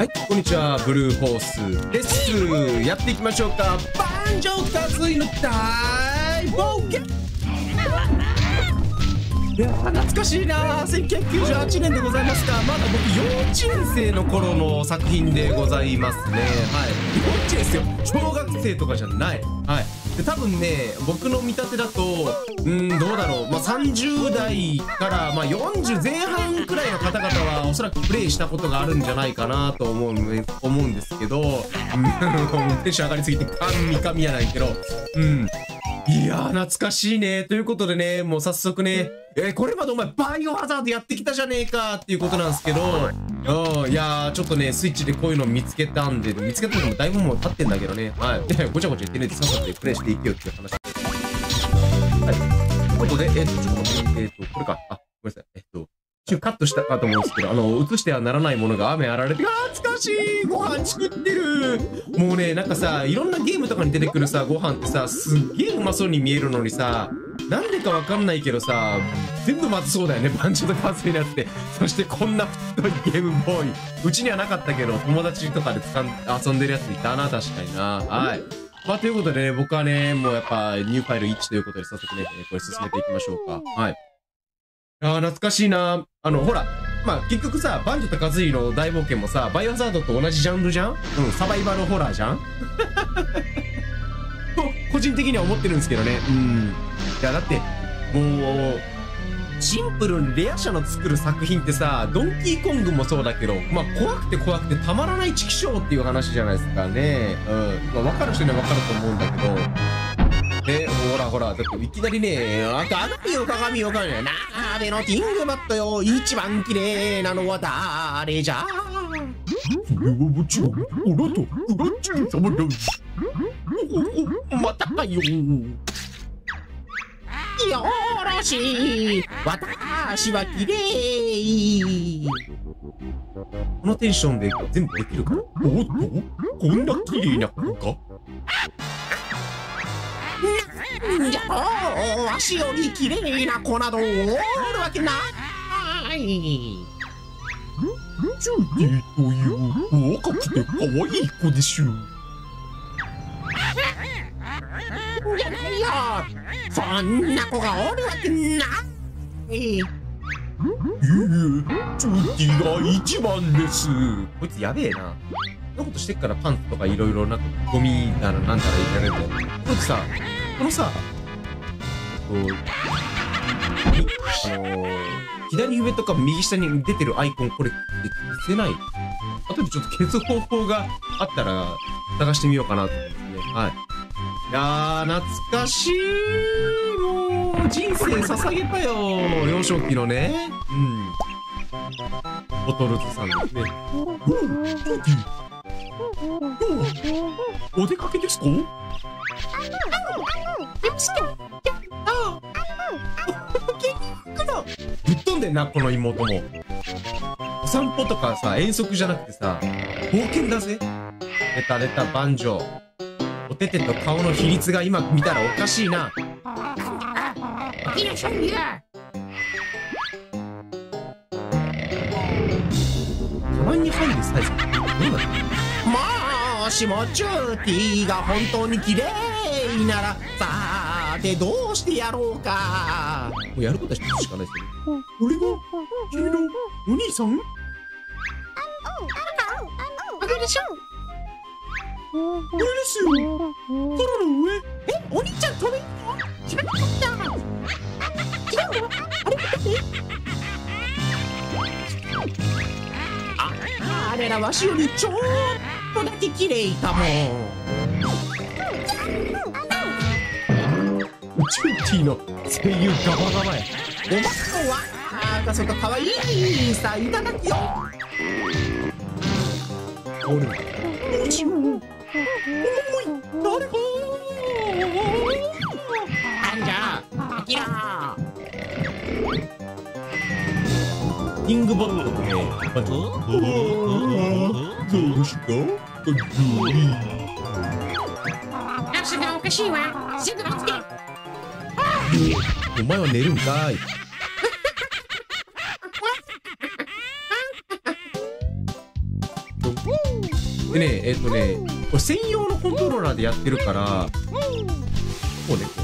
はい、こんにちは、ブルーホースです。やっていきましょうか。バンジョー達人の大冒険。いやー、懐かしいなー。1998年でございますか。まだ僕幼稚園生の頃の作品でございますね。はい、幼稚園ですよ。小学生とかじゃない。はい。で多分ね、僕の見立てだと、どうだろう、まあ、30代から、まあ、40前半くらいの方々はおそらくプレイしたことがあるんじゃないかなと思うんですけど、テンション上がりすぎて神やないけど、いやー懐かしいね。ということでね、もう早速ね、これまでお前バイオハザードやってきたじゃねえかっていうことなんですけど、いやーちょっとね、スイッチでこういうの見つけたんで、見つけたのもだいぶもう経ってんだけどね、はい。で、ごちゃごちゃ言ってねえでさっさとプレイしていけよっていう話。はい。ということで、ちょっと待って、これか。あ、ごめんなさい。カットしたかと思うんですけど、映してはならないものが雨あられて、懐かしいご飯作ってる。もうね、なんかさ、いろんなゲームとかに出てくるさ、ご飯ってさ、すっげえうまそうに見えるのにさ、なんでかわかんないけどさ、全部まずそうだよね、バンジョーとカズになって。そしてこんな太いゲームボーイ。うちにはなかったけど、友達とかで遊んでるやついたな、確かにな。はい。まあ、ということでね、僕はね、もうやっぱ、ニューファイル1ということで、早速ね、これ進めていきましょうか。はい。懐かしいな。ほら、まあ、結局さ、バンジョとカズイの大冒険もさ、バイオハザードと同じジャンルじゃん？サバイバルホラーじゃんと、個人的には思ってるんですけどね。いや、だって、もう、シンプルにレア社の作る作品ってさ、ドンキーコングもそうだけど、まあ、怖くてたまらないチキショーっていう話じゃないですかね。まあ、わかる人にはわかると思うんだけど、ほら、だっていきなりね、鏡よ、鍋のティングバットよ、一番綺麗なのは誰じゃ。それはもちろん、オラとフランチュー様だ。またかよ。よろしい。私は綺麗。このテンションで全部できるから。おっと、こんな綺麗な子か。なんじゃと、足より綺麗な子などおるわけない。ジュディという若くて可愛い子でしゅ。じゃないよ。そんな子がおるわけない。いえ、ジュディが一番です。こいつやべえな。そんなことしてっからパンツとかいろいろなんかゴミだらなんだら入れられて。こいつさ、このさ、左上とか右下に出てるアイコン、これ消せない？後でちょっと消す方法があったら探してみようかなと思いますね。はい。いやー、懐かしい。もう、人生捧げたよ。幼少期のね。ボトルズさんですね。お出かけですか？ぶっ飛んでんな、この妹も。お散歩とかさ、遠足じゃなくてさ、冒険だぜ。出た、バンジョー。おててと顔の比率が今見たらおかしいな。いらっしゃいや。カバンに入るサイズどうだった？もしもジューティーが本当に綺麗なら、さてどうしてやろうか。もうやることは一つしかないですよね。俺が君のお兄さん？あれでしょ。これですよ。空の上。お兄ちゃん飛べんの？知らなかった。違うわ。あれ待って。あれらわしよりちょっとだけ綺麗かも。ジューティーの声優ガバガバや。おまっとはがそとかわいいさ、いただきよ。おる。もちろん。おい、誰か。なんじゃ、あきら。キングボットね。どうした？足がおかしいわ。すぐ見つけ。お前は寝るんかい。どでね、これ専用のコントローラーでやってるから、こうね。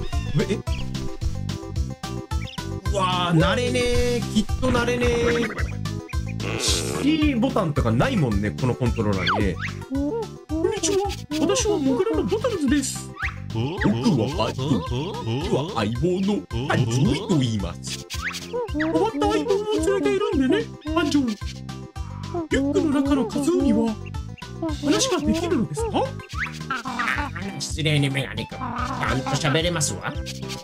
うわー、慣れねー。きっと慣れねー。C ボタンとかないもんね、このコントローラーにね。こんにちは。私はモグラのボタルズです。僕は相棒のアンジョイと言います。変わった相棒を連れているんでね、アンジョイ。リュックの中のカズーには話ができるのですか？ 失礼にメガネ君、ちゃんと喋れますわ。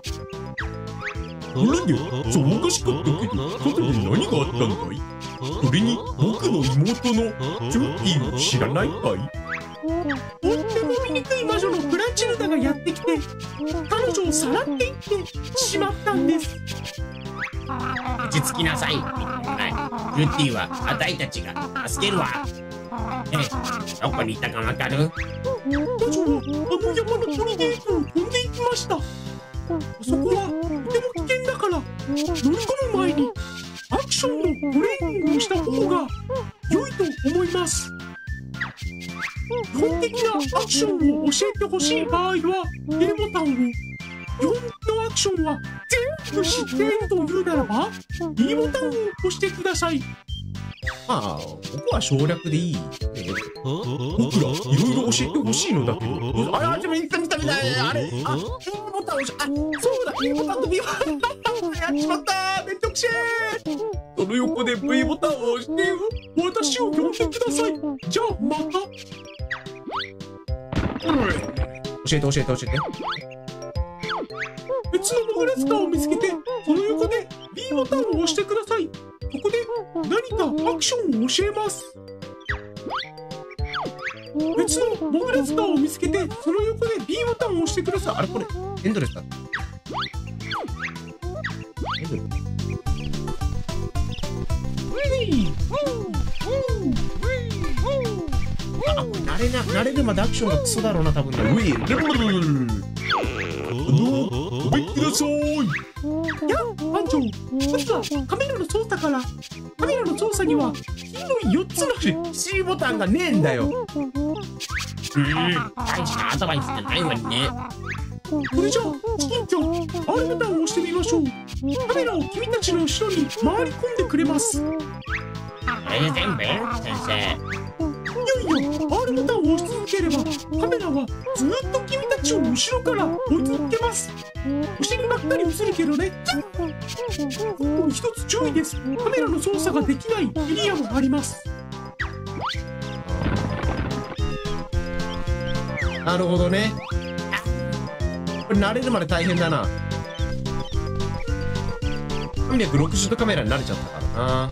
なんでそうおかしかったけど、外で何があったんだい？それに僕の妹のジョッキーを知らないかい？とっても醜い魔女のブラチルダがやってきて、彼女をさらっていってしまったんです。 落ち着きなさい。ジュッティはあたいたちが助けるわ。どこにいたかわかる？ 魔女はあの山の砦へと飛んでいきました。あそこはとても危険だから乗り込む前にアクションのトレーニングをした方が良いと思います。基本的なアクションを教えてほしい場合は A ボタンを、4のアクションは全部知っているというならば B ボタンを押してください。まあ僕は省略でいい。僕らいろいろ教えてほしいのだけど。あれ、見たあれ、A ボタン押し、そうだ、A ボタンと B ボタンやっちまった。めんどくせえ。その横で V ボタンを押して私を呼んでください。じゃあまた。教えて。別のモグラスターを見つけて、その横で B ボタンを押してください。ここで何かアクションを教えます。別のモグラスターを見つけて、その横で B ボタンを押してください。あれこれエンドレスだ。慣れるまでアクションがクソだろうな、多分ね。ごめんください。いや、班長、まずはカメラの操作から。カメラの操作には黄色い4つの C ボタンがねえんだよ。 大したアドバイスじゃないわね。 それじゃあ、チキンちゃん、R ボタンを押してみましょう。カメラを君たちの後ろに回り込んでくれます。 これで全部？先生。 いや、R ボタンを押し続ければカメラはずっと君たちを後ろから追い続けます。後ろにばっかり映るけどね。一つ注意です。カメラの操作ができないエリアもあります。なるほどね。これ慣れるまで大変だな。360度カメラに慣れちゃったからな。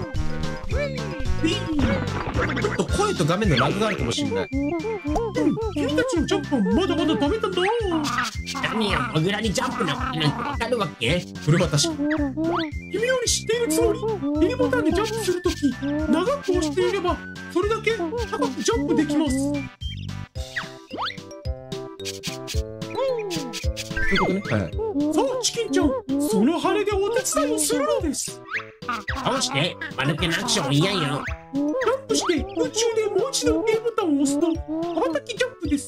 ちょっと声と画面のラグがあるかもしれない。君たちのジャンプはまだまだダメだな。 何よ、モグラにジャンプなんてわかるわけ？ それは確かに。君より知っているつもり。A ボタンでジャンプするとき、長く押していればそれだけ高くジャンプできます。ということね。はいはい。さあ、チキンちゃん、その羽でお手伝いをするのです。 どうして？間抜けなアクション嫌よ。 ジャンプして空中でもう一度 A ボタンを押すと羽ばたきジャンプです。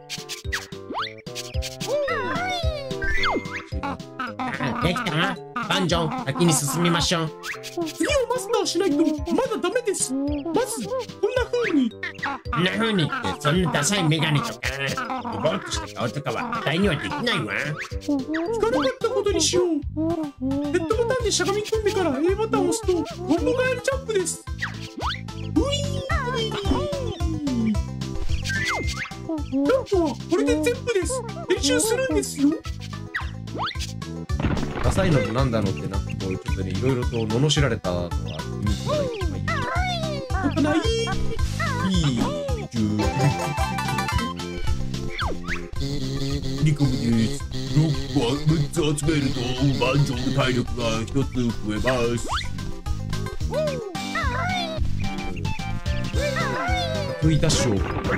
できたな。バンジョン、先に進みましょう。 次をマスターしないとまだダメです。まずこんな風に。 こんな風にってそんなダサいメガネとかボボッとした顔とかは絶対にはできないわ。 聞かなかったことにしよう。ヘッドボタンでしゃがみ込んでから A ボタンを押すとトンボガエルジャンプです。ジャンプはこれで全部です。練習するんですよ。ダサいのとなんだろうってな、こうちょっとね、いろいろと罵られたのは意味がない。リコムです。6個は6つ集めるとバンジョンの体力が1つ増えます。浮いたっしょ。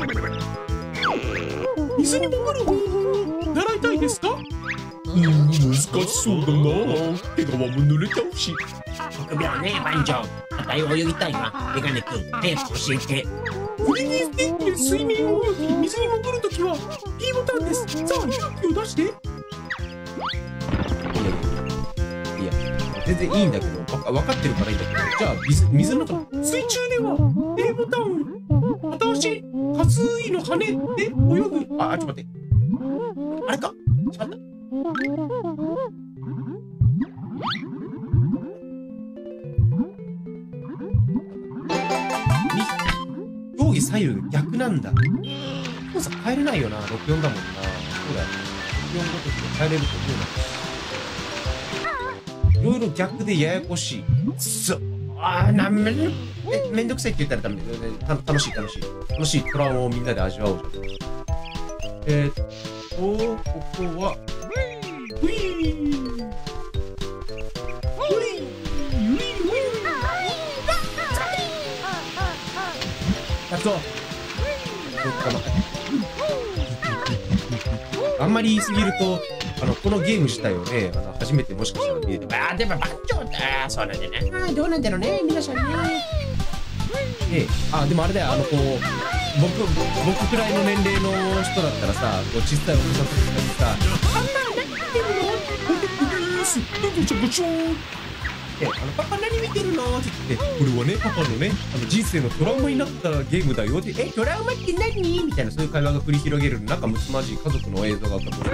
水に潜る方法を習いたいですか？難しそうだな。毛皮も濡れちゃうし。 臆病ね、バンジョン。 たい泳ぎたいわ。メガネくん、早く教えて。 フリーステーキで水面を泳ぎ、水に潜るときは B ボタンです。さあ、勇気を出して。いや、全然いいんだけど、分かってるからいいんだけど、じゃあ、水の中、水中では A ボタン、片足、滑水の羽で泳ぐ。ちょっと待って。あれか、違った。上下左右逆なんだ。操作変えれないよな、64だもんな。そうだよ。64ごときで変えれると思うな。いろいろ逆でややこしい。めんどくさいって言ったらダメ。楽しい。楽しいトラウマをみんなで味わおうじゃん。ここは、ウィーやっとあんまり言いすぎると、このゲーム自体をね、初めてもしかしたら見えても。 でも番長って、そうなんだね。どうなんだろうね、皆さんね。 でもあれだよ、僕くらいの年齢の人だったらさ、こう小さいお子さんとかにさ、あんな何見てるの？パパ何見てるのって言って、これはね、パパのね、人生のトラウマになったゲームだよって、トラウマって何みたいな、そういう会話が繰り広げる仲睦まじい家族の映像があったと思う。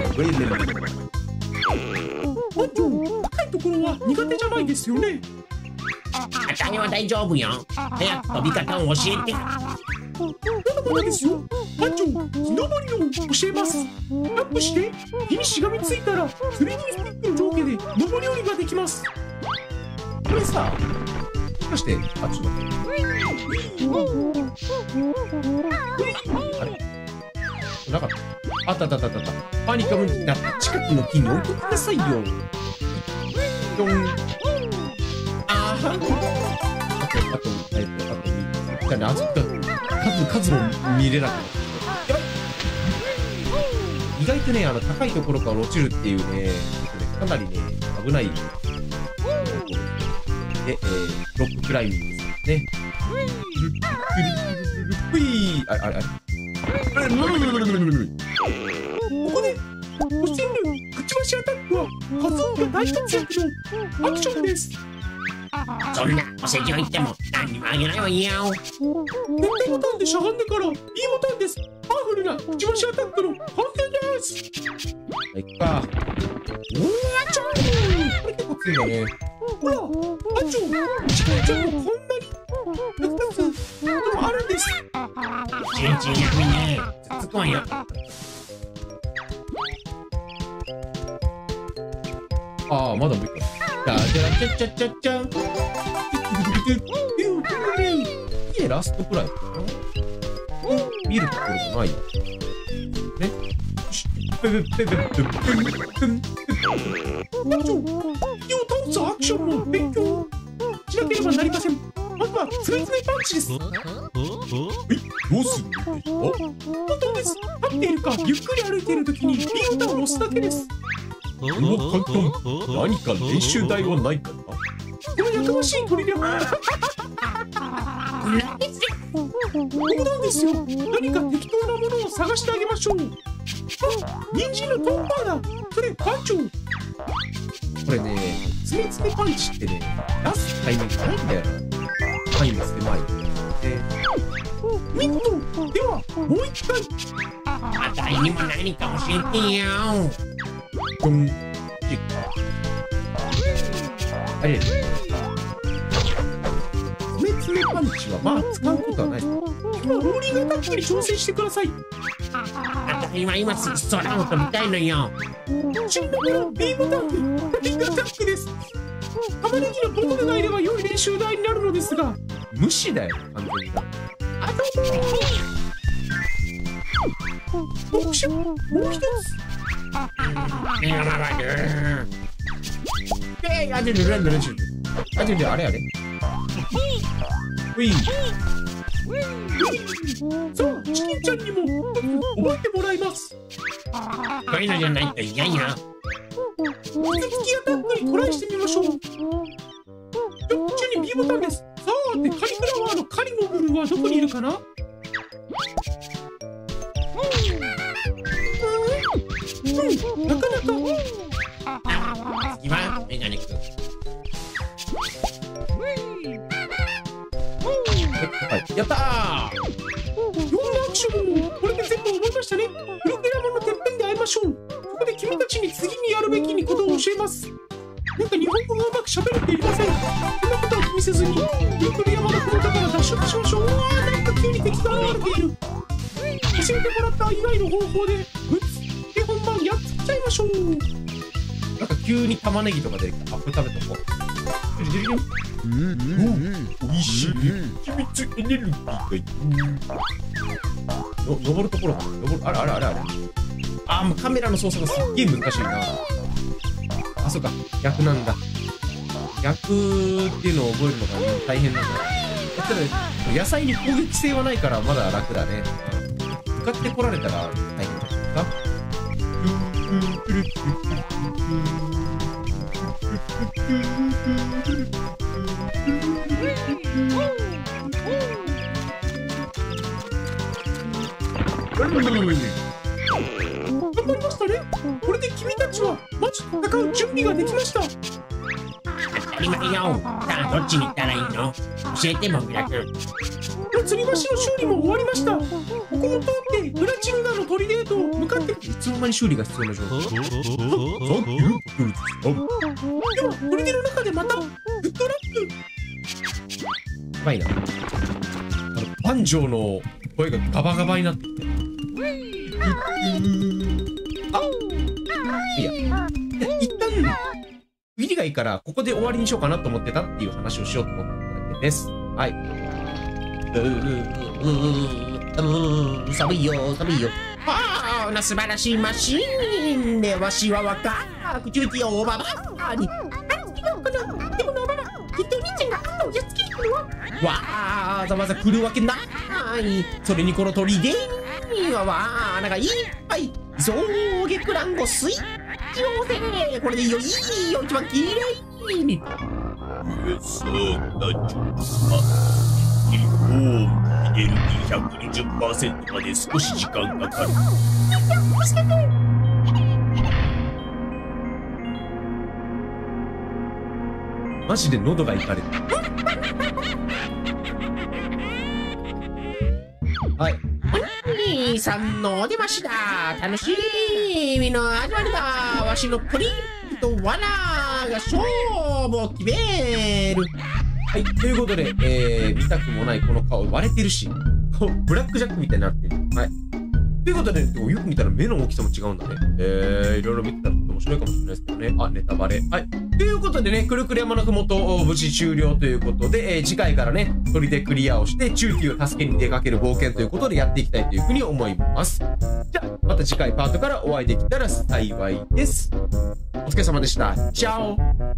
班長、高いところは苦手じゃないですよね。 私は大丈夫よ。早く飛び方を教えて。 まだまだですよ。班長、木登りを教えます。アップして、木にしがみついたら、3D スティックの上下で登り降りができます。これさ、もしかして、ちょっと待って。あれなかった。あった。パニカムになった近くの木に置いてくださいよ。ドン。数も見れなくなった。意外とね、高いところから落ちるっていうね、かなりね、危ない。で、ロッククライミングですね。ふいあれここで、おしんるくちばしアタックは、カズオが大活躍のアクションです。 そんなお世辞を言っても何にもあげないわよ。 絶対ボタンでしゃがんでから B ボタンです。パワフルなくちばしアタックの完成です。いっか。これ結構強いんだね。ほら、班長、ちかちゃんもこんなに役立つこともあるんです。 チンチンやみね。つっこいよ。 まだもう一回。じゃん。ラストくらいかな。見るところもないよ。ね。班長、敵を倒すアクションの勉強しなければなりません。まずはつめつめパンチです。どうするんですか？本当です。立っているかゆっくり歩いているときに B ボタンを押すだけです。簡単。何か練習台はないかな？このやかましい鳥ではここなんですよ。何か適当なものを探してあげましょう。人参のトンパーだ。それ班長。これね、つめつめパンチってね、出すタイミングないんだよな。範囲が狭い。見事。ではもう一回。 あたいにも何か教えてよ。 ドン。あれ。つめパンチはまあ使うことはない。今ローリングアタックに挑戦してください。 あたいは今すぐ空を飛びたいのよ。 新曲の B ボタンでローリングアタックです。玉ねぎのボトルがいれば良い練習台になるのですが、無視だよ完全に。特殊もう一つ。あれ。ウィー。さあ、チキンちゃんにも覚えてもらいます。 こういうのじゃないと嫌よ。 引き続きアタックにトライしてみましょう。中に B ボタンです。さあ、 ってカリフラワーのカリの部分はどこにいるかな？なかなか。 次はメガネくん。 はい、やったー。4アクションもこれで全部覚えましたね。プログラムのてっぺんで会いましょう。ここで君たちに次にやるべきことを教えます。なんか日本語がうまく喋れていません。こんなことは気にせずに、ゆっくり山の麓から脱出しましょう。なんか急に敵が現れている。教えてもらった以外の方法で、で本番やっつっちゃいましょう。なんか急に玉ねぎとか出てきた。あ、これ食べとこう。おいしい。秘密エネルギーが登るところかな。あれ。あ、もうカメラの操作がすっげえ難しいな。あ、そうか。逆なんだ。逆っていうのを覚えるのが大変なんだ。だったら野菜に攻撃性はないからまだ楽だね。向かってこられたら大変だったか。頑張りましたね。これで君たちはマジで戦う準備ができました。 当たり前よ。さあ、どっちに行ったらいいの？教えて、モグラくん。 吊り橋の修理も終わりました。ここも通ってプラチヌナの砦へと向かって。いつの間に修理が必要な状況。では砦の中でまたグッドラック。やばいな。バンジョーの声がガバガバになってきて。あ、いいや。一旦区切りがいいからここで終わりにしようかなと思ってたっていう話をしようと思っただけです。はい。 寒いよ。ああ、素晴らしいマシーンでわしは若く中期をおばばに。 でもなばら、きっとお兄ちゃんがあんたをやっつけに来るわ。 わざわざ来るわけない。それにこの砦にはなんかいっぱい象牙クランゴスイッチをぜ。これでいいよ一番きれいに。 そうだちょエネルギー 120% まで少し時間かかる。 マジで喉がいかれる。はい。 お兄さんのお出ましだ。楽しみの始まりだ。わしのプリンと罠が勝負を決める。 はい、ということで、見たくもないこの顔割れてるし、ブラックジャックみたいになってる。はい。ということで、よく見たら目の大きさも違うんだね。いろいろ見てたら面白いかもしれないですけどね。あ、ネタバレ。はい。ということでね、くるくる山のふもと無事終了ということで、次回からね、砦クリアをして、中期を助けに出かける冒険ということでやっていきたいというふうに思います。じゃあ、また次回パートからお会いできたら幸いです。お疲れ様でした。チャオ